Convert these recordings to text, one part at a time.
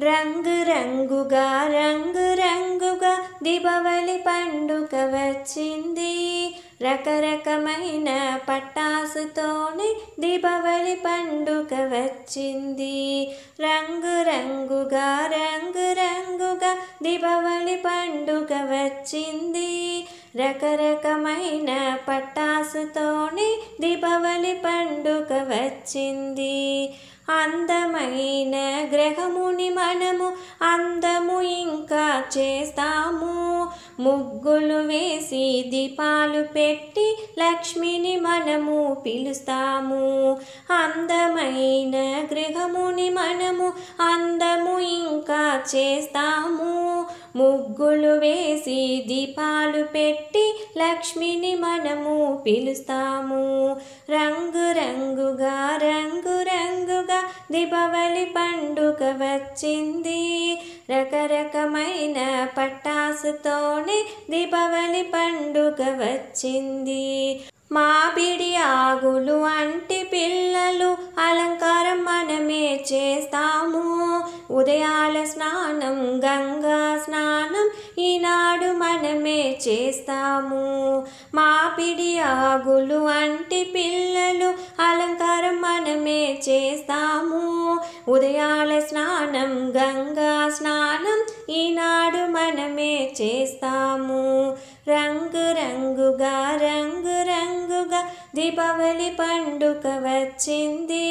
రంగు రంగుగా రంగు రంగుగా దీపావళి పండుగ వచ్చింది. రకరకమైన పటాసుతోనే దీపావళి పండుగ వచ్చింది. రంగు రంగుగా రంగు రంగుగా దీపావళి పండుగ వచ్చింది. రకరకమైన పటాసుతోనే దీపావళి పండుగ వచ్చింది. అందమైన గ్రహముని మనము అందము ఇంకా చేస్తాము. ముగ్గులు వేసి దీపాలు పెట్టి లక్ష్మిని మనము పిలుస్తాము. అందమైన గ్రహముని మనము అందము ఇంకా చేస్తాము. ముగ్గులు వేసి దీపాలు పెట్టి లక్ష్మిని మనము పిలుస్తాము. రంగు రంగుగా రంగు రంగుగా దీపావళి పండుగ వచ్చింది. రకరకమైన పటాసుతోనే దీపావళి పండుగ వచ్చింది. మామిడి ఆకులు అంటి పిల్లలు అలంకారం మనమే చేస్తాము. ఉదయాల స్నానం గంగా స్నానం ఈనాడు మనమే చేస్తాము. మామిడి ఆకులు అంటి పిల్లలు అలంకారం మనమే చేస్తాము. ఉదయాల స్నానం గంగా స్నానం ఈనాడు మనమే చేస్తాము. రంగు రంగుగా రంగు రంగుగా దీపావళి పండుగ వచ్చింది.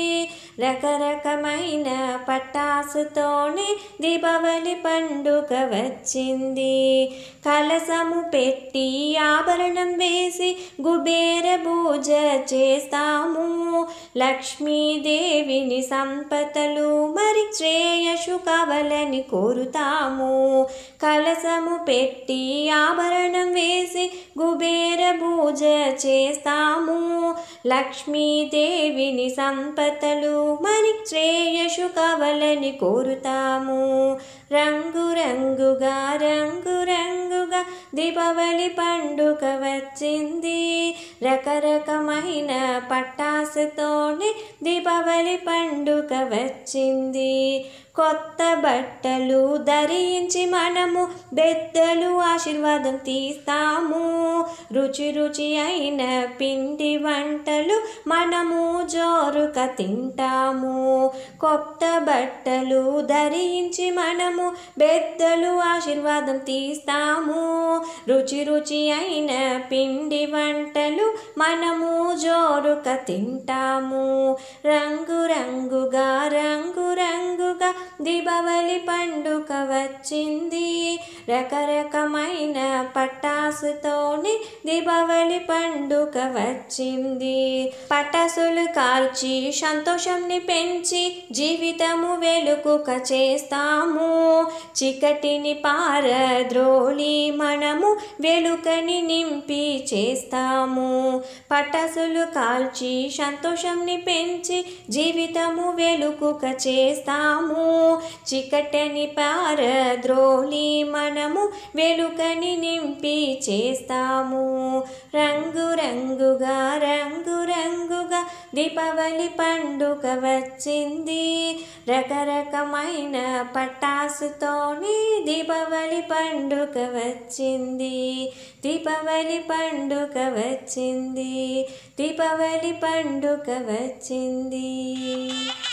రకరకమైన పటాసుతోనే దీపావళి పండుగ వచ్చింది. కలసము పెట్టి ఆభరణం వేసి కుబేర పూజ చేస్తాము. లక్ష్మీదేవిని సంపదలు మరి శ్రేయస్సు కావాలని కోరుతాము. కలసము పెట్టి ఆభరణం వేసి కుబేర పూజ చేస్తాము. లక్ష్మీదేవిని సంపదలు మరి శ్రేయస్సు కావాలని కోరుతాము. రంగు రంగుగా రంగు రంగుగా దీపావళి పండుగ వచ్చింది. రకరకమైన పటాసుతోనే దీపావళి పండుగ వచ్చింది. కొత్త బట్టలు ధరించి మనము పెద్దలు ఆశీర్వాదం తీస్తాము. రుచి రుచి అయిన పిండి వంటలు మనము జోరుగా తింటాము. కొత్త బట్టలు ధరించి మనము పెద్దలు ఆశీర్వాదం తీస్తాము. రుచి రుచి అయిన పిండి వంటలు మనము జోరుగా తింటాము. రంగు రంగుగా రంగు రంగుగా దీపావళి పండుగ వచ్చింది. రకరకమైన పటాసుతోనే దీపావళి పండుగ వచ్చింది. పటాసులు కాల్చి సంతోషంని పెంచి జీవితము వెలుగుక చేస్తాము. చీకటిని పారద్రోలి మనము వెలుకని నింపి చేస్తాము. పటాసులు కాల్చి సంతోషంని పెంచి జీవితము వెలుగుక చేస్తాము. చీకటిని పారద్రోలి మనము వెలుకని నింపి చేస్తాము. రంగు రంగుగా రంగు రంగుగా దీపావళి పండుగ వచ్చింది. రకరకమైన పటాసుతోనే దీపావళి పండుగ వచ్చింది. దీపావళి పండుగ వచ్చింది. దీపావళి పండుగ వచ్చింది.